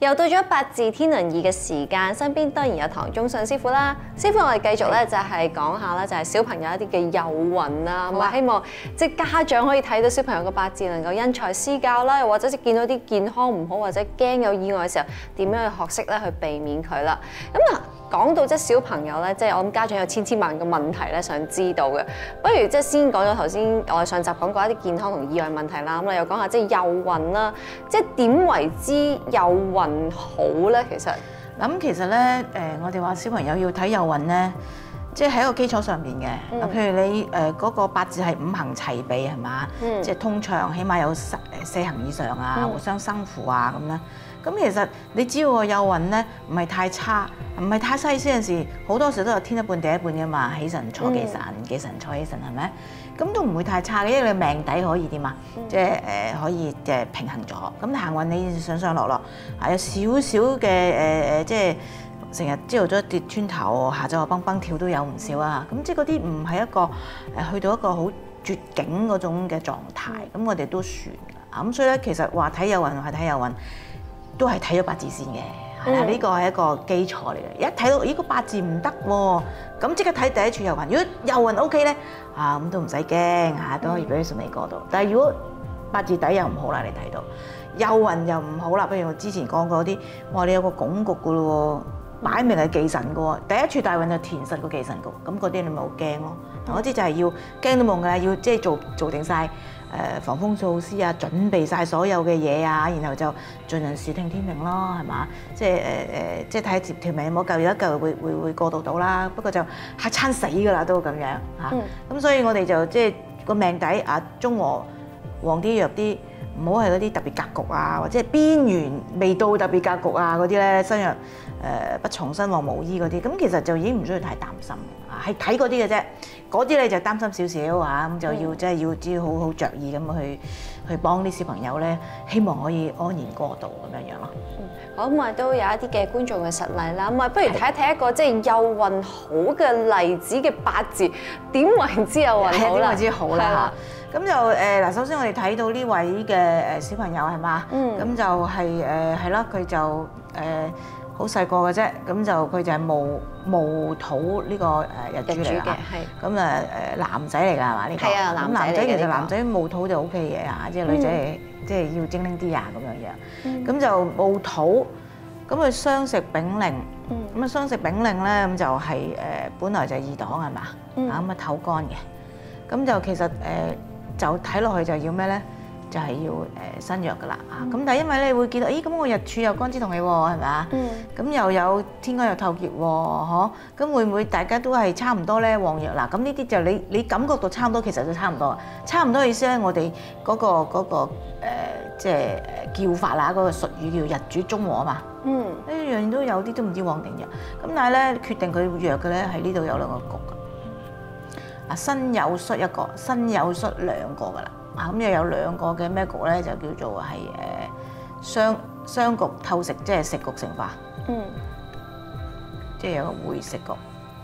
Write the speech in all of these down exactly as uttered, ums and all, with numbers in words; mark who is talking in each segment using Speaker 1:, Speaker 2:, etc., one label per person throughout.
Speaker 1: 又到咗八字天能二嘅時間，身邊當然有唐宗信師傅啦。師傅，我哋繼續咧就係講下啦，就係小朋友一啲嘅幼運啦，咁啊希望即係家長可以睇到小朋友嘅八字能夠因材施教啦，又或者係見到啲健康唔好或者驚有意外嘅時候，點樣去學識咧去避免佢啦。咁啊講到即係小朋友咧，即係我諗家長有千千萬個問題咧想知道嘅，不如即係先講咗頭先我哋上集講過一啲健康同意外問題啦，咁我又講下即係幼運啦，即係點為之幼運好咧？其實
Speaker 2: 咁其實咧，誒我哋話小朋友要睇幼運咧，即係喺一個基礎上面嘅。嗯、譬如你誒嗰個八字係五行齊備係嘛，嗯、即係通暢，起碼有四四行以上啊，嗯、互相生扶啊咁啦。咁其實你只要個幼運咧唔係太差，唔係太西先陣時，好多時都有天一半地一半嘅嘛，喜神坐忌神，忌神坐喜神係咪？咁都唔會太差嘅，因為你命底可以點啊？嗯、即係誒可以即係平衡咗。咁行運你上上落落，係有少少嘅誒誒，即係成日朝頭早跌穿頭，下晝又蹦蹦跳都有唔少啊。咁即係嗰啲唔係一個誒去到一個好絕境嗰種嘅狀態，咁、嗯、我哋都算㗎。咁所以咧，其實話睇幼運係睇幼運。都係睇咗八字先嘅，係啦、嗯，呢個係一個基礎嚟嘅。一睇到咦個八字唔得喎，咁即刻睇第一處幼運。如果幼運 O K 咧，啊咁都唔使驚嚇，都可以俾佢順利過到。嗯、但係如果八字底又唔好啦，你睇到幼運又唔好啦，譬如我之前講過啲，哇你有個拱局噶咯喎，擺明係忌神噶喎，第一處大運就填實個忌神局，咁嗰啲你咪好驚咯。嗰啲就係要驚都冇㗎啦，要即係做做定晒。誒防風措施啊，準備晒所有嘅嘢啊，然後就盡人事聽天命咯，係嘛？即係誒誒，即係睇接條命冇夠，有一嚿會會會過渡到啦。不過就嚇親死㗎啦，都咁樣嚇。咁、嗯、所以我哋就即係個命底啊，中和旺啲弱啲，唔好係嗰啲特別格局啊，或者係邊緣未到特別格局啊嗰啲咧，身弱誒不從身旺無依嗰啲，咁其實就已經唔需要太擔心啊，係睇嗰啲嘅啫。嗰啲你就擔心少少嚇，咁就要即係要知好好着意咁去去幫啲小朋友咧，希望可以安然過渡咁樣樣咯。
Speaker 1: 嗯，好咁啊，都有一啲嘅觀眾嘅實例啦，咁啊，不如睇一睇一個即係幼運好嘅例子嘅八字，點為之幼運好啦？
Speaker 2: 點為之好啦？咁就誒嗱，首先我哋睇到呢位嘅誒小朋友係嘛？嗯。咁就係誒係啦，佢就誒。好細個嘅啫，咁就佢就係戊戊土呢個誒日主嚟嘅，咁誒誒男仔嚟㗎係嘛呢個？係啊，男仔其實男仔戊土就 O K 嘅嚇，即係女仔係即係要精靈啲啊咁樣樣。咁就戊土，咁佢雙食丙令，咁啊雙食丙令咧，咁就係誒本來就係二檔係嘛，啊咁啊透乾嘅，咁就其實誒就睇落去就要咩咧？就係要誒身弱噶啦啊！咁、嗯、但係因為你會見到，咦咁我日柱又干支同氣喎，係咪啊？咁、嗯、又有天干又透劫喎，嗬？咁會唔會大家都係差唔多咧旺弱嗱？咁呢啲就你你感覺到差唔多，其實都差唔多。差唔多嘅意思咧，我哋嗰、嗰個嗰、嗰個誒即係叫法啦，嗰、嗰個術語叫日主中和啊嘛。嗯，呢樣都有啲都唔知旺定弱。咁但係咧決定佢弱嘅咧，喺呢度有兩個局㗎。啊，身有戌一個，身有戌兩個㗎啦。啊咁又有兩個嘅咩局咧，就叫做係誒雙雙局透食，即係食局成化。嗯。即係有個會食局。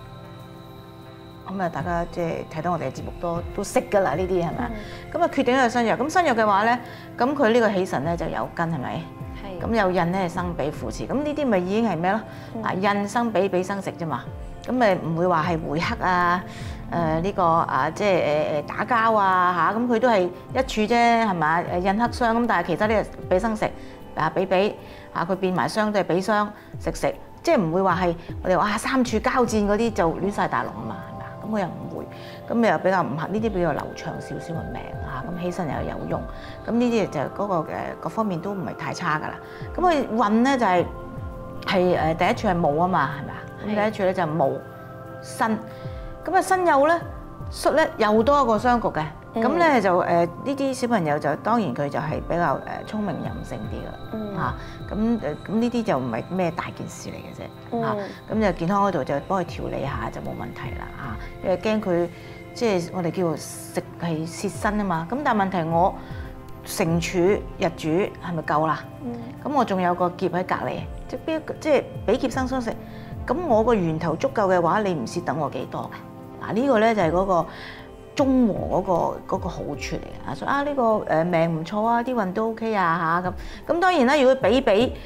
Speaker 2: 咁啊，大家即係睇到我哋嘅節目都都識㗎啦，呢啲係咪？咁啊，決定咗個身弱。咁身弱嘅話咧，咁佢呢個喜神咧就有根係咪？係。咁有印咧係生比扶持，咁呢啲咪已經係咩咯？啊印生比比生食啫嘛。咁咪唔會話係回克啊？誒呢、呃這個啊，即係誒誒打交啊嚇，咁佢都係一處啫，係咪？誒印克相咁，但係其他啲比生食啊，比比嚇佢變埋相都係比相食食，即係唔會話係我哋話啊三處交戰嗰啲就亂晒大龍啊嘛，係咪啊？咁佢又唔會，咁又比較唔合呢啲比較流暢少少嘅命嚇，咁起身又有用，咁呢啲就嗰個誒各方面都唔係太差㗎啦。咁佢運咧就係係誒第一處係戊啊嘛，係咪啊？咁第一處咧就係戊申。咁啊身幼咧，戌咧又多一個雙局嘅，咁咧、嗯、就誒呢啲小朋友就當然佢就係比較誒聰明任性啲㗎啦嚇，咁誒咁呢啲就唔係咩大件事嚟嘅啫嚇，咁、嗯、就健康嗰度就幫佢調理下就冇問題啦嚇，因為驚佢即係我哋叫做食係泄身啊嘛，咁但係問題我承柱日主係咪夠啦？咁、嗯、我仲有個劫喺隔離，即係邊即係比劫生相食，咁我個源頭足夠嘅話，你唔蝕等我幾多嘅？嗱呢個咧就係嗰個中和嗰個嗰個好處嚟嘅啊！所以啊呢個誒命唔錯啊，啲運都 OK 啊嚇咁。咁當然啦，如果比比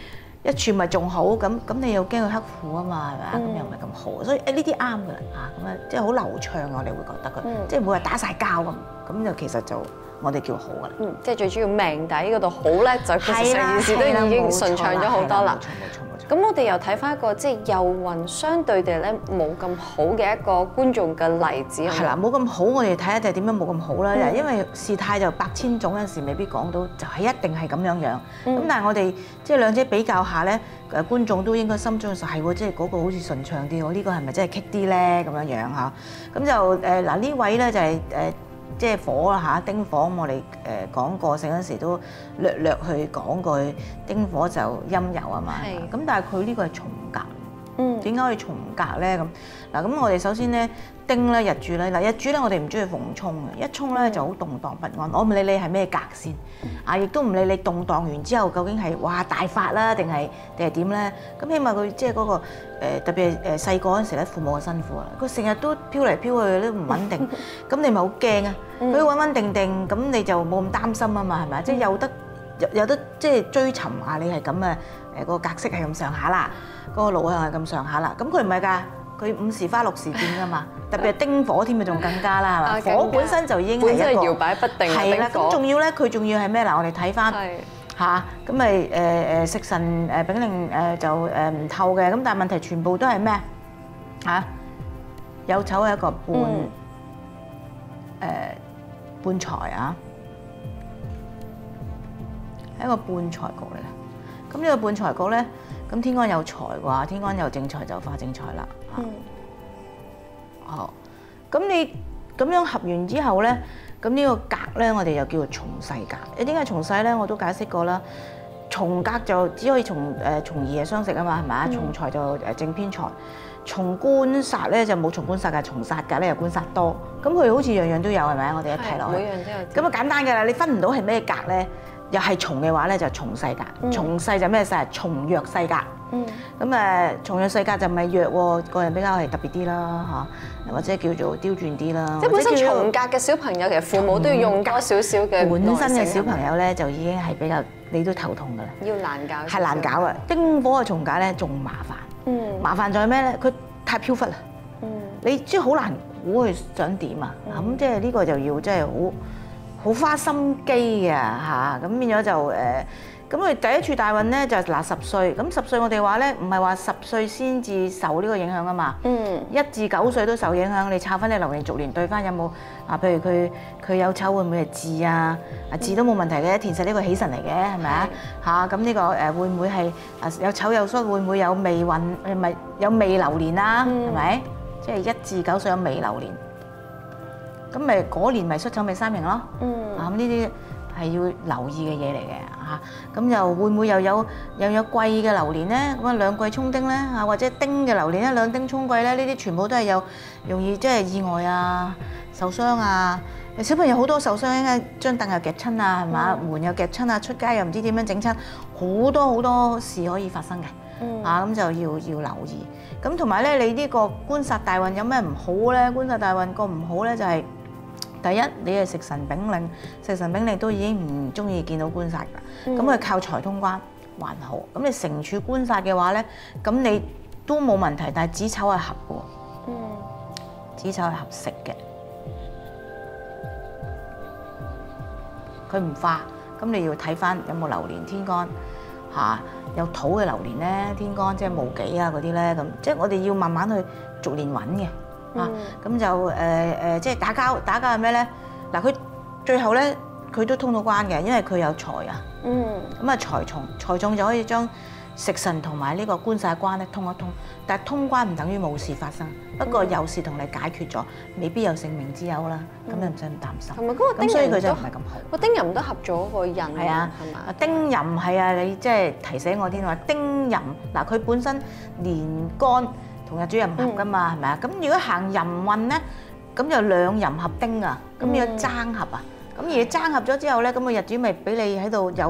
Speaker 2: 一寸咪仲好，咁咁你又驚佢刻苦啊嘛，係咪啊？咁又唔係咁好，所以誒呢啲啱㗎啦嚇，咁啊即係好流暢啊，我哋會覺得佢，即係唔會話打晒交咁，咁就其實就我哋叫好㗎啦。
Speaker 1: 嗯，即係最主要命底嗰度好咧，就其實成件事都已經順暢咗好多啦。
Speaker 2: 冇錯冇錯冇錯。
Speaker 1: 咁我哋又睇翻一個即係右運相對地咧冇咁好嘅一個觀眾嘅例子。
Speaker 2: 係啦，冇咁好，我哋睇下就係點樣冇咁好啦。因為事態就百千種，有陣時未必講到就係一定係咁樣樣。咁但係我哋即係兩者比較下咧，誒觀眾都應該心中就係喎，即係嗰個好似順暢啲，我呢個係咪真係棘啲咧？咁樣樣嚇。咁就誒嗱呢位咧就係誒。即係火啦嚇，丁火咁我哋誒講過性嗰時都略略去講過，丁火就陰柔啊嘛。咁但係佢呢個係重格，嗯，點解可以重格咧？咁嗱咁我哋首先咧丁咧日主咧嗱日主咧我哋唔中意逢沖嘅，一沖咧就好動盪不安。我唔理你係咩格先，啊亦都唔理你動盪完之後究竟係哇大發啦定係定係點咧？咁起碼佢即係嗰個。誒特別係誒細個嗰陣時咧，父母就辛苦啦。佢成日都飄嚟飄去，都唔穩定，咁你咪好驚啊！佢穩穩定定，咁你就冇咁擔心啊嘛，係咪？即係有得有有得即係追尋下你係咁啊誒個格式係咁上下啦，嗰個路向係咁上下啦。咁佢唔係㗎，佢五時花六時變㗎嘛。特別係丁火添啊，仲更加啦，係嘛？火本身就已經係一個
Speaker 1: 搖擺不定
Speaker 2: 係啦。咁仲要咧，佢仲要係咩嗱？我哋睇翻。嚇，咁咪誒誒食神誒丙令誒就誒唔透嘅，咁但係問題全部都係咩嚇？有丑係一個半誒、嗯呃、半財啊，係一個半財局嚟嘅。咁呢個半財局咧，咁天干有財嘅話，天干有正財就化正財啦。嗯。好，咁你咁樣合完之後咧？咁呢個格咧，我哋又叫做從世格。誒點解從世咧？我都解釋過啦。從格就只可以從誒從二係相食啊嘛，係咪啊？從財就誒正偏財。從官殺咧就冇從官殺㗎，從殺格咧又官殺多。咁佢好似樣樣都有係咪啊？我哋一睇落去。每樣都有。咁啊簡單㗎啦，你分唔到係咩格咧？又係從嘅話咧就從世格。從世就咩世？從弱世格。嗯。咁誒從弱世格就唔係弱喎，個人比較係特別啲啦嚇，或者叫做刁鑽啲啦。即係本身
Speaker 1: 從格嘅小朋友，其實父母都要用多少少嘅。
Speaker 2: 本身嘅小朋友咧就已經係比較你都頭痛㗎啦。
Speaker 1: 要難教。
Speaker 2: 係難搞啊！丁火嘅從格咧仲麻煩。嗯。麻煩在咩咧？佢太飄忽啦。嗯。你即係好難估佢想點啊？咁即係呢個就要即係好好花心機嘅嚇，咁變咗就誒。咁佢第一處大運咧就嗱十歲，咁十歲我哋話咧唔係話十歲先至受呢個影響啊嘛，嗯，一至九歲都受影響。你抄翻你流年逐年對翻有冇啊？譬如佢佢有丑會唔會係巳啊？啊巳都冇問題嘅，田實呢個喜神嚟嘅係咪啊？嚇咁呢個誒會唔會係啊有丑有戌會唔會有未運誒咪有未流年啊？係咪？即係一至九歲有未流年，咁咪嗰年咪戌丑未三刑咯。嗯，啊咁呢啲。係要留意嘅嘢嚟嘅嚇，咁又會唔會又有又有貴嘅流年咧？咁啊兩季沖丁咧嚇，或者丁嘅流年咧兩丁沖貴咧，呢啲全部都係有容易即係意外啊、受傷啊。小朋友好多受傷，應該張凳又夾親啊，係嘛？門又夾親啊，出街又唔知點樣整親，好多好多事可以發生嘅。嗯。啊，咁就要要留意。咁同埋咧，你呢個官殺大運有咩唔好咧？官殺大運個唔好咧就係。第一，你係食神丙令，食神丙令都已經唔中意見到官殺㗎，咁佢、嗯、靠財通關還好。咁你乘處官殺嘅話咧，咁你都冇問題，但係子丑係合嘅喎，嗯，子丑係合食嘅，佢唔化，咁你要睇翻有冇流年天干嚇、啊，有土嘅流年咧，天干即係戊己啊嗰啲咧，咁即係我哋要慢慢去逐年揾嘅。啊，咁就誒誒，即係打交，打交係咩咧？嗱，佢最後咧，佢都通到關嘅，因為佢有財啊。嗯。咁啊，財重，財重就可以將食神同埋呢個官殺關咧通一通。但係通關唔等於冇事發生，不過有事同你解決咗，未必有性命之憂啦。咁你唔使咁擔心。
Speaker 1: 同埋嗰個丁
Speaker 2: 壬都唔係咁好。
Speaker 1: 個丁壬都合咗個印。係啊，係嘛？
Speaker 2: 丁壬係啊，你即係提醒我啲話丁壬嗱，佢本身年干。同日主任合噶嘛，係咪啊？咁如果行壬運咧，咁就兩壬合丁啊，咁要爭合啊。咁而爭合咗之後咧，咁個日主咪俾你喺度有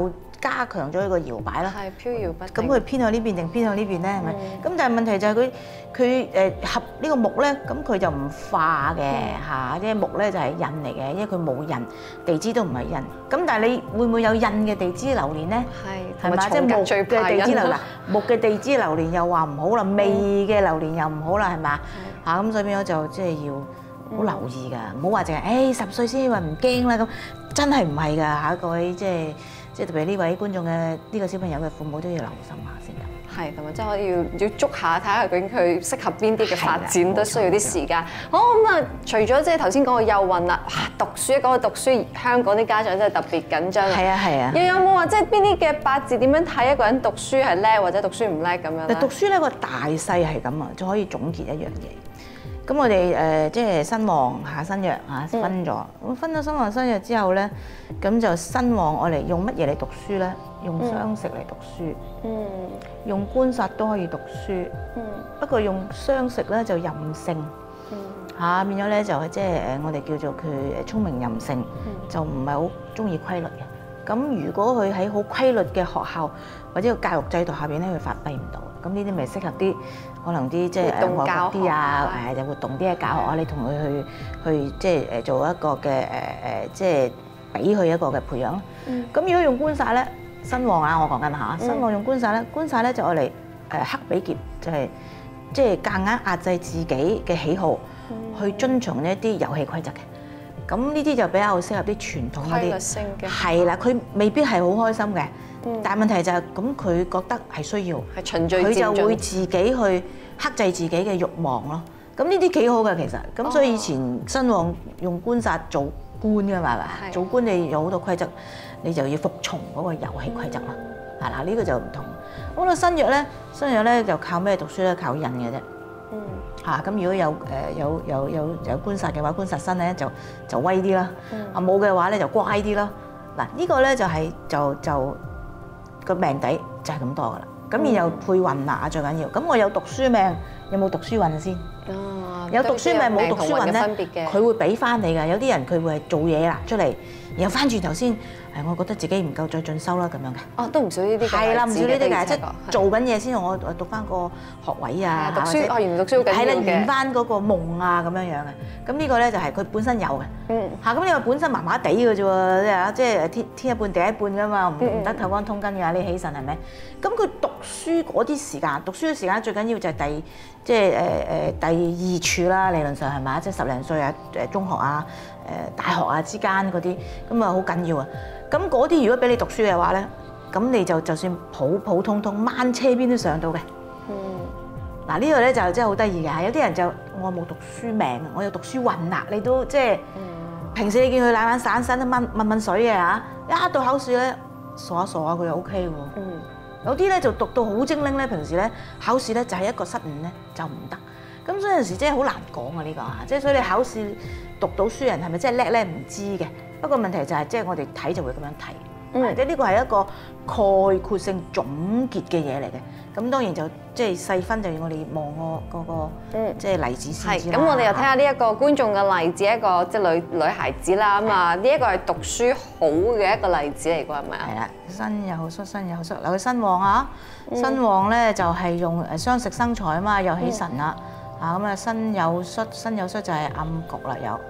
Speaker 2: 加強咗佢個搖擺啦。
Speaker 1: 係飄搖不定。
Speaker 2: 咁佢偏向呢邊定偏向呢邊咧？係咪？咁但係問題就係佢佢誒合呢個木咧，咁佢就唔化嘅嚇，因為木咧就係印嚟嘅，因為佢冇印，地支都唔係印。咁但係你會唔會有印嘅地支流年咧？
Speaker 1: 係
Speaker 2: 係嘛？即係木嘅地支流年，木嘅地支流年又話唔好啦，未嘅流年又唔好啦，係嘛？嚇咁所以變咗就即係要好留意㗎，唔好話淨係誒十歲先話唔驚啦咁，真係唔係㗎嚇，各位即係即係特別呢位觀眾嘅呢個小朋友嘅父母都要留心下先得。
Speaker 1: 係，同埋即係可以要要捉下睇下究竟佢適合邊啲嘅發展，都需要啲時間。好咁啊，除咗即係頭先講嘅幼運啦，哇讀書講到讀書，香港啲家長真係特別緊張。
Speaker 2: 係啊係啊。
Speaker 1: 又有冇話即係邊啲嘅八字點樣睇一個人讀書係叻或者讀書唔叻咁樣咧？
Speaker 2: 讀書咧個大勢係咁啊，就可以總結一樣嘢。咁我哋誒即係身旺下身弱嚇分咗，咁、嗯、分咗身旺身弱之後咧，咁就身旺我嚟用乜嘢嚟讀書咧？用傷食嚟讀書，嗯，用官殺都可以讀書，嗯，不過用傷食咧就任性，嗯，嚇變咗咧就即係誒我哋叫做佢聰明任性，嗯、就唔係好中意規律嘅。咁如果佢喺好規律嘅學校或者個教育制度下邊咧，佢發揮唔到。咁呢啲咪適合啲可能啲即係誒外國啲啊，誒有活動啲嘅教學啊，你同佢去去即係誒做一個嘅誒誒，即係俾佢一個嘅培養咯。咁、嗯、如果用官殺咧，身旺啊，我講緊嚇，身旺用官殺咧，官殺咧就愛嚟誒克比劫，就係即係夾硬壓制自己嘅喜好，嗯、去遵從一啲遊戲規則嘅。咁呢啲就比較適合啲傳統嗰啲，規律性嘅係啦，佢未必係好開心嘅。嗯、但係問題就係咁，佢覺得係需要，係循序漸進，佢就會自己去克制自己嘅慾望咯。咁呢啲幾好嘅其實。咁所以以前身旺用官殺做官㗎嘛，係嘛？是做官你有好多規則，你就要服從嗰個遊戲規則啦。係啦、嗯，呢個就唔同。咁到身弱咧，身弱咧就靠咩讀書咧？靠印嘅啫。嗯。嚇咁如果有誒有有有有官殺嘅話，官殺身咧就就威啲啦。啊冇嘅話咧就乖啲啦。嗱呢個咧就係就就。個命底就係咁多噶啦，咁然後配運啦最緊要。咁我有讀書命，有冇讀書運先？哦，有讀書命冇讀書運咧，佢會俾翻你㗎。有啲人佢會係做嘢啦出嚟，然後翻轉頭先，誒我覺得自己唔夠再進修啦咁樣嘅。哦，都唔少呢啲嘅。係啦，唔少呢啲嘅，即係做緊嘢先，我我讀翻個學位啊，讀書哦，原來讀書好緊要嘅。係啦，圓翻嗰個夢啊咁樣樣嘅。咁呢個咧就係佢本身有嘅。嗯。嚇，咁你話本身麻麻地嘅啫喎，即係天天一半地一半㗎嘛，唔唔得透光通根㗎，你起身係咪？咁佢讀書嗰啲時間，讀書嘅時間最緊要就係第即係誒誒第二處啦，理論上係嘛？即係十零歲啊，誒中學啊，誒大學啊之間嗰啲，咁啊好緊要啊！咁嗰啲如果俾你讀書嘅話咧，咁你就就算普普通通掹車邊都上到嘅。嗯。嗱呢個咧就真係好得意嘅，有啲人就我冇讀書命，我有讀書運啦，你都即係、嗯、平時你見佢懶懶散散都掹掹掹水嘅嚇，一到考試咧傻下傻下佢又 O K 喎。嗯。有啲咧就讀到好精靈咧，平時咧考試咧就係一個失誤咧就唔得。咁所以有陣時真係好難講啊呢個嚇，即係所以你考試讀到書人係咪真係叻咧唔知嘅。不過問題就係即係我哋睇就會咁樣睇，嗯，即係呢個係一個概括性總結嘅嘢嚟嘅。咁當然就即係細分就要我哋望個嗰個嗯即係例子先知啦。咁我哋又睇下呢一個觀眾嘅例子，一個即係女女孩子啦咁啊，呢一個係讀書好嘅一個例子嚟㗎，係咪啊？係啦，身又好xuất，身又好xuất。嗱佢身旺啊，身旺咧就係用誒傷食生財啊嘛，又起神啦。啊咁啊，身有xuất，身有xuất就係暗局啦，有。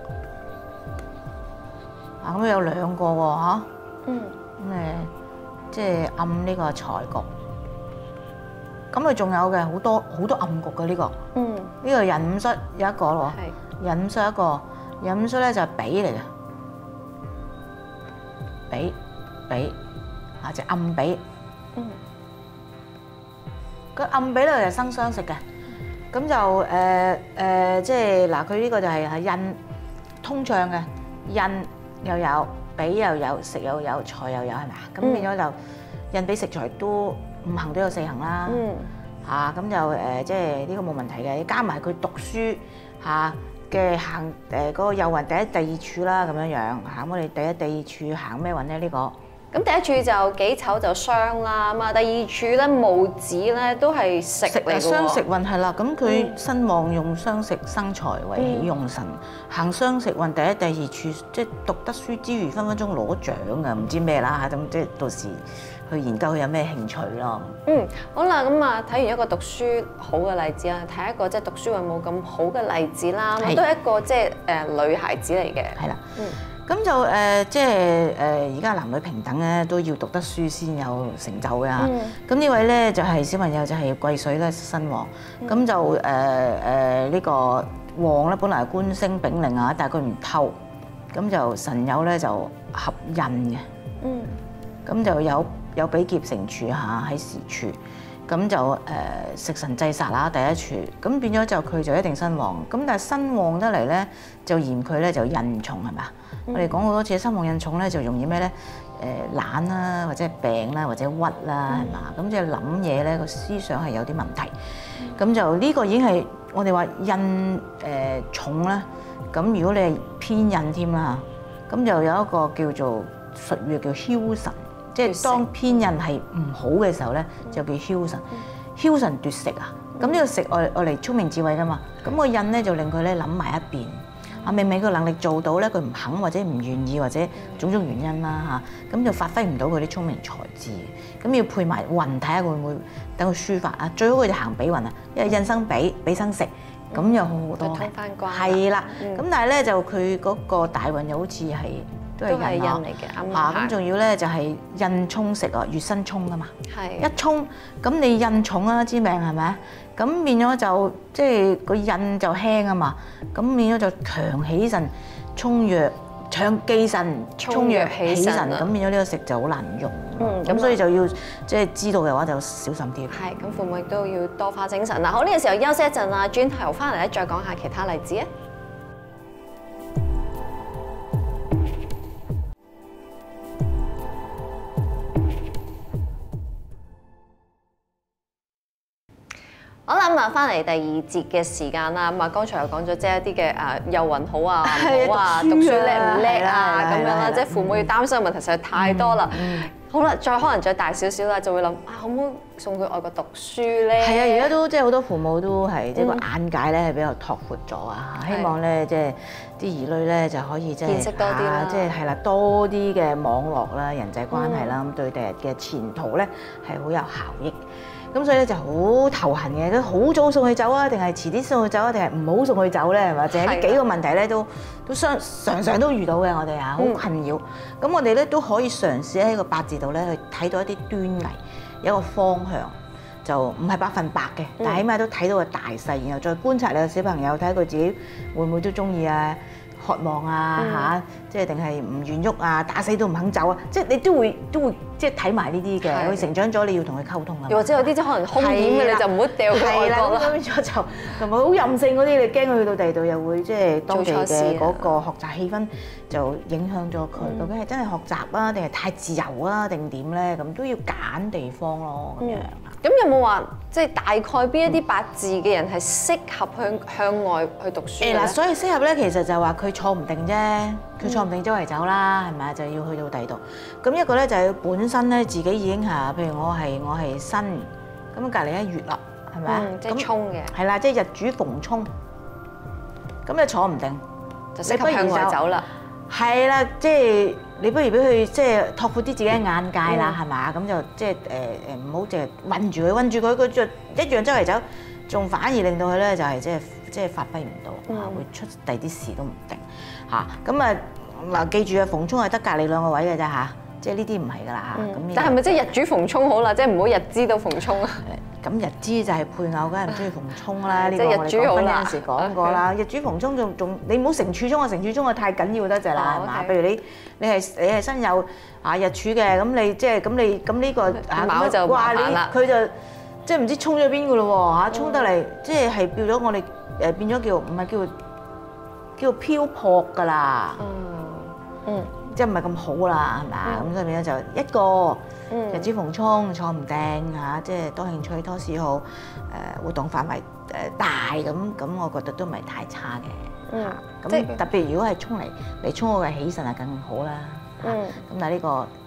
Speaker 2: 啊咁有兩個喎嚇。嗯。咁誒，即係暗呢個財局。咁佢仲有嘅好多好多暗局嘅呢個。嗯。呢個壬午戌有一個咯。係。壬午戌一個，壬午戌咧就係比嚟嘅。比比啊，就暗比。嗯。個暗比咧就係生傷食嘅。咁就誒誒，即係嗱，佢呢個就係係印通暢嘅，印又有，比又有，食又有，財又有，係咪啊？咁變咗就印比食財都五行都有四行啦。嗯。嚇，咁就誒，即係呢個冇問題嘅，加埋佢讀書嚇嘅行誒嗰個右運第一、第二處啦，咁樣樣嚇。咁我哋第一、第二處行咩運咧？呢個
Speaker 1: 咁第一柱就己丑就傷啦，咁啊第二柱咧戊子咧都係食嚟嘅喎。
Speaker 2: 雙食運係啦，咁佢身旺用雙食生財為喜用神，行雙食運第一、第二處，即係讀得書之餘，分分鐘攞獎㗎，唔知咩啦嚇，咁即係到時去研究佢有咩興趣咯。
Speaker 1: 嗯，好啦，咁啊睇完一個讀書好嘅例子啦，睇一個即係讀書運冇咁好嘅例子啦，都係一個即係誒女孩子嚟嘅。係
Speaker 2: 啦，嗯。咁就誒、呃，即係誒，而家男女平等咧，都要讀得書先有成就嘅嚇。咁、嗯、呢位咧就係、是、小朋友，就係癸水咧身旺。咁、嗯、就誒誒呢個旺咧，本來係官星丙令啊，但係佢唔透。咁就辰酉咧就合印嘅。嗯。咁就有有比劫成處嚇喺時處。咁就誒食神制殺啦，第一處。咁變咗就佢就一定身旺。咁但係身旺得嚟咧，就嫌佢咧就印重係咪啊？嗯、我哋講好多次，身旺印重咧就容易咩咧？誒懶啦，或者病啦，或者鬱啦，係嘛？咁即係諗嘢咧個思想係有啲問題。咁、嗯、就呢個已經係我哋話印誒重啦。咁如果你係偏印添啦，咁就有一個叫做術語叫梟神。即係當偏印係唔好嘅時候咧，就叫梟神。梟神奪食啊！咁呢個食愛愛嚟聰明智慧噶嘛。咁個印咧就令佢咧諗埋一邊。啊，明明佢能力做到咧，佢唔肯或者唔願意或者種種原因啦嚇，咁就發揮唔到佢啲聰明才智。咁要配埋運睇下會唔會等佢抒發啊？最好佢就行比運啊，因為印生比，比生食，咁又好好多嘅。通翻關。係啦，咁但係咧就佢嗰個大運又好似係。都係印嚟嘅，嚇咁仲要咧就係印沖食啊，月申沖噶嘛，係一沖咁你印重啊，知命係咪？咁變咗就即係個印就輕啊嘛，咁變咗就強喜神沖弱，強忌神沖弱喜神，咁變咗呢個食就好難用。嗯，咁所以就要即係知道嘅話就小心啲。係，咁父母亦都要多花精神。嗱，好呢個時候休息一陣啊，轉頭翻嚟咧再講下其他例子啊。好啦，咁啊，翻嚟第二節嘅時間啦。咁啊，剛才又講咗即係一啲嘅誒幼運好啊、唔好啊、讀書叻唔叻啊咁樣啦，即係父母要擔心嘅問題實在太多啦。好啦，再可能再大少少啦，就會諗啊，可唔可以送佢外國讀書咧？係啊，而家都即係好多父母都係即係個眼界咧係比較拓闊咗啊，希望咧即係啲兒女咧就可以即係見識多啲啦，即係係啦多啲嘅網絡啦、人際關係啦，咁對第日嘅前途咧係好有效益。咁所以咧就好頭痕嘅，都好早送佢走啊，定係遲啲送佢走啊，定係唔好送佢走咧？係嘛？就係呢幾個問題咧，都都相常常都遇到嘅，我哋啊好困擾。咁、嗯、我哋咧都可以嘗試喺個八字度咧去睇到一啲端倪，有一個方向，就唔係百分百嘅，但係起碼都睇到個大勢，然後再觀察你個小朋友，睇下佢自己會唔會都中意啊。渴望啊嚇，即係定係唔願喐啊，打死都唔肯走啊！即係你都會都會即係睇埋呢啲嘅，佢成長咗你要同佢溝通啊。又或者有啲即可能兇險嘅，你就唔好掉佢外國啦。咁變咗就同埋好任性嗰啲，你驚佢去到第二度又會即係當地嘅嗰個學習氣氛就影響咗佢。究竟係真係學習啊，定係太自由啊，定點咧？咁都要揀地方咯咁樣。咁有冇話即係大概邊一啲八字嘅人係適合向向外去讀書咧？誒嗱，所以適合咧，其實就係話佢坐唔定啫，佢坐唔定周圍走啦，係咪啊？就要去到第二度。咁一個咧就係本身咧自己已經係，譬如我係我係申，咁隔離一月啦，係咪啊？即係衝嘅。係啦，即係日主逢衝，咁你坐唔定，就適合向外走啦。係啦，即係你不如俾佢即係拓闊啲自己嘅眼界啦，係嘛？咁就即係誒誒唔好淨係韞住佢，韞住佢，佢就一樣周圍走，仲反而令到佢咧就係即係即係發揮唔到，嚇會出第啲事都唔定嚇。咁啊嗱，記住啊，逢衝係得隔離兩個位嘅啫嚇，即係呢啲唔係噶啦嚇。咁但係咪即係日主逢衝好啦？即係唔好日支都逢衝啊？咁日支就係配偶，梗係唔中意逢衝啦。呢個我哋講婚姻嗰陣時講過啦。日主逢衝仲仲，你唔好成處衝啊！成處衝啊太緊要得滯啦，係嘛？譬如你你係你係身有啊日柱嘅，咁你即係咁你咁呢個啊就哇你佢就即係唔知衝咗邊噶咯喎嚇，衝得嚟即係係變咗我哋誒變咗叫唔係叫叫漂泊㗎啦。嗯嗯。即係唔係咁好啦，係咪啊？咁所以變咗就一個日主逢衝坐唔定嚇，即係多興趣多嗜好，誒活動範圍誒大咁咁，我覺得都唔係太差嘅嚇。咁特別如果係衝嚟嚟衝我嘅喜神啊，更好啦。嗯。咁但係呢個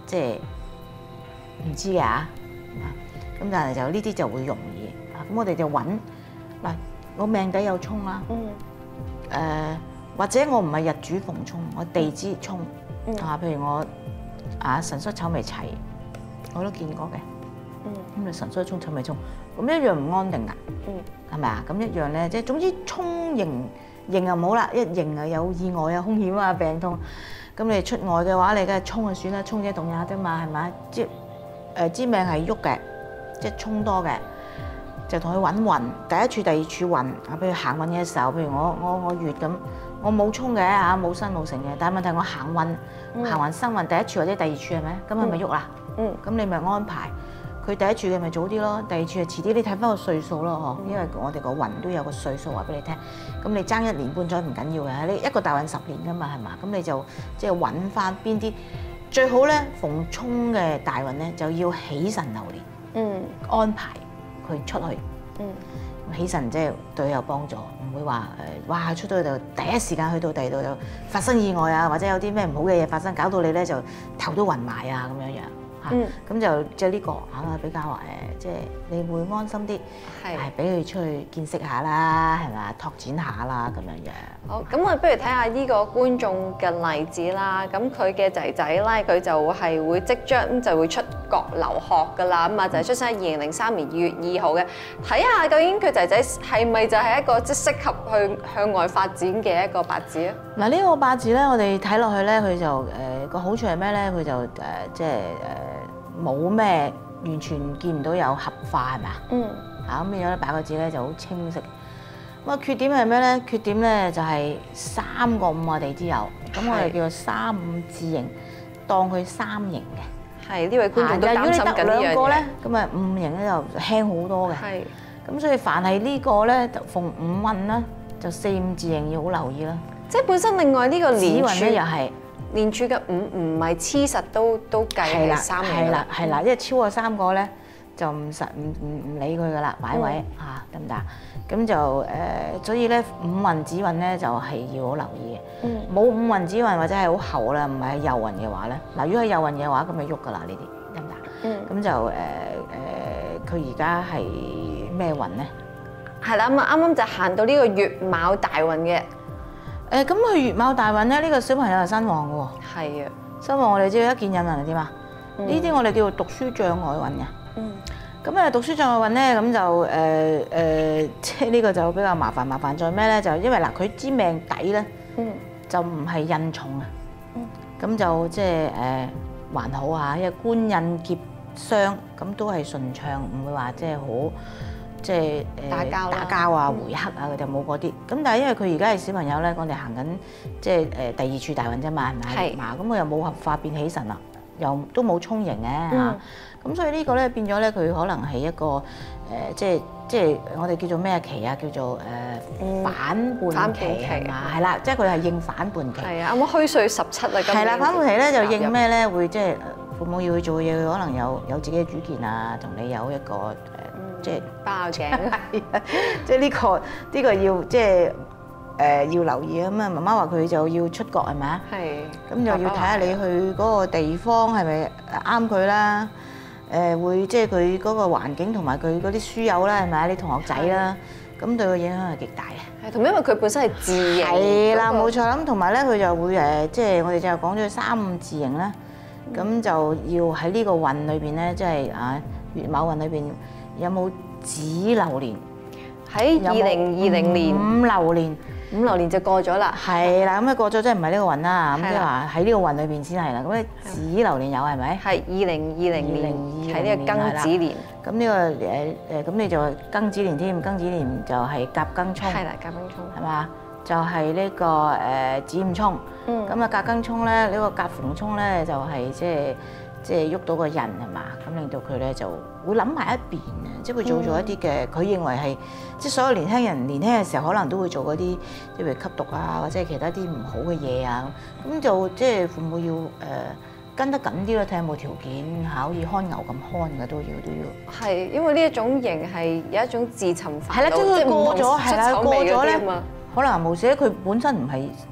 Speaker 2: 即係唔知嘅嚇。咁但係就呢啲就會容易。咁我哋就揾嗱，我命底有沖啦。嗯。誒，或者我唔係日主逢沖，我地支沖。嗯。啊，譬如我啊辰戌丑未齊，我都見過嘅。嗯。咁你辰戌沖丑未沖，咁一樣唔安定㗎。嗯。係咪啊？咁一樣咧，即係總之沖刑刑就唔好啦，一刑啊有意外啊、風險啊、病痛。咁你出外嘅話，你梗係沖就算啦，沖者動也啫嘛，係咪？即誒支命係喐嘅，即係沖多嘅，就同佢揾運。第一處、第二處運啊，譬如行運嘅時候，譬如我我我月咁，我冇沖嘅嚇，冇身冇成嘅，但係問題我行運、嗯、行運生運第一處或者第二處係咪？咁係咪喐啦？嗯，咁你咪安排。佢第一處嘅咪早啲咯，第二處就遲啲。你睇翻個歲數咯，嗬，因為我哋個運都有個歲數話俾你聽。咁你爭一年半載唔緊要嘅，你一個大運十年噶嘛，係嘛？咁你就即係揾翻邊啲最好咧？逢沖嘅大運咧，就要喜神流年，嗯，安排佢出去，嗯，喜神即係對佢有幫助，唔會話誒哇出到去就第一時間去到第二度就發生意外啊，或者有啲咩唔好嘅嘢發生，搞到你咧就頭都暈埋啊咁樣樣。嗯，咁就即係呢個嚇比較誒，即係你會安心啲，係俾佢出去見識下啦，係咪？拓展下啦咁樣樣。
Speaker 1: 好，咁我不如睇下呢個觀眾嘅例子啦。咁佢嘅仔仔咧，佢就係會即將就會出國留學㗎啦。咁啊就係出生喺二零零三年二月二號嘅。睇下究竟佢仔仔係咪就係一個即係適合去向外發展嘅一個八字啊？
Speaker 2: 嗱，呢個八字咧，我哋睇落去咧，佢就誒個好處係咩咧？佢就誒即係誒。冇咩完全見唔到有合化係咪啊？嗯。嚇咁變咗咧，八個字咧就好清晰。咁啊缺點係咩咧？缺點咧就係三個五啊地支有，咁我哋叫做三五字形，當佢三形嘅。係呢位觀眾都擔心緊呢樣嘢。如果你得兩個咧，咁啊五形咧就輕好多嘅。係。咁所以凡係呢個咧逢五運啦，就四五字形要好留意啦。即係本身另外呢個年運咧又係。年柱嘅五唔係黐實都都計係三嘅，係啦係啦，因為超過三個咧就唔實唔唔唔理佢噶啦，擺位嚇得唔得？咁就誒，所以咧五運子運咧就係要好留意嘅。冇五運子運或者係好後啦，唔係右運嘅話咧，嗱如果係右運嘅話，咁咪喐噶啦呢啲得唔得？嗯，咁就誒誒，佢而家係咩運咧？係啦，咁啊啱啱就行到呢個月卯大運嘅。誒咁佢月卯大運咧，呢、這個小朋友係身旺嘅喎。係啊，身旺我哋知道一見引運係點啊？呢啲、嗯、我哋叫做讀書障礙運嘅。嗯。咁啊，讀書障礙運咧，咁就誒誒、呃，即係呢個就比較麻煩。麻煩在咩咧？就因為嗱，佢支命底咧，嗯，就唔係印重啊。嗯。咁就即係誒還好啊，因為官印劫傷，咁都係順暢，唔會話即係好。即係誒打交打交啊、回黑啊，佢就冇嗰啲。咁但係因為佢而家係小朋友咧，我哋行緊即係誒第二處大運啫嘛，係咪？係嘛。咁佢又冇合化變喜神啦，又都冇沖刑嘅嚇。咁所以呢個咧變咗咧，佢可能係一個誒，即係即係我哋叫做咩期啊？叫做誒反叛期係嘛？係啦，即係佢係應反叛期。係啊，啱啱虛歲十七啊，咁係啦，反叛期咧就應咩咧？會即係父母要去做嘢，佢可能有有自己嘅主見啊，同你有一個誒。即係包頸，即係呢個呢、呢個要即係誒、呃、要留意啊！咁啊，媽媽話佢就要出國係咪啊？係。咁就要睇下你去嗰個地方係咪啱佢啦？誒、呃、會即係佢嗰個環境同埋佢嗰啲書友啦係咪啊？啲同學仔啦，咁對佢影響係極大啊！係，同因為佢本身係字形。係啦，冇錯。咁同埋咧，佢就會誒，即係我哋就講咗三五字形啦。咁、嗯、就要喺呢個運裏邊咧，即係啊月卯運裏邊。有冇子流年？喺二零二零年五流年，五流年就過咗啦。係啦，咁啊過咗，即係唔係呢個運啦。咁即係話喺呢個運裏邊先係啦。咁你子流年有係咪？係二零二零年，喺呢個庚子年。咁呢個誒誒，咁你就庚子年添。庚子年就係甲庚沖。係啦，甲庚沖係嘛？就係呢個誒子午沖。嗯。咁啊甲庚沖咧，呢個甲逢沖咧就係即係。即係喐到個人係嘛，咁令到佢咧就會諗埋一邊啊！即係會做咗一啲嘅，佢認為係即係所有年輕人年輕嘅時候，可能都會做嗰啲，即係譬如吸毒啊，或者係其他啲唔好嘅嘢啊。咁就即係父母要誒跟得緊啲咯，睇下有冇條件嚇，好似看牛咁看嘅都要都要。係因為呢一種型係有一種自尋煩惱，係啦，即係過咗係啦，過咗咧，可能無事咧，佢本身唔係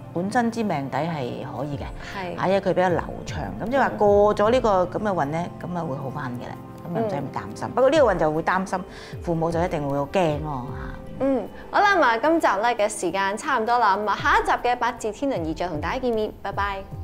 Speaker 2: 本身支命底係可以嘅，
Speaker 1: 係
Speaker 2: 啊，因為佢比較流暢，咁即係話過咗呢個咁嘅運咧，咁啊會好翻嘅啦，咁啊唔使咁擔心。不過呢個運就會擔心，父母就一定會好驚咯嚇。
Speaker 1: 嗯，好啦，咁啊，今集咧嘅時間差唔多啦，咁啊，下一集嘅八字天倫儀再同大家見面，拜拜。